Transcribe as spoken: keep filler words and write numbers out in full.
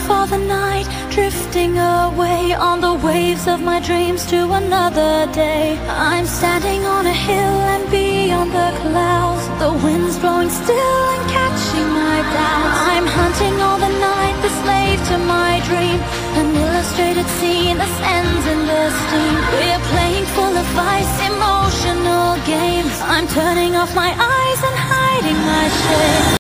for the night, drifting away on the waves of my dreams to another day. I'm standing on a hill and beyond the clouds, the wind's blowing still and catching my doubts. I'm hunting all the night, the slave to my dream, an illustrated scene that ends in the steam. We're playing full of vice, emotional games. I'm turning off my eyes and hiding my shame.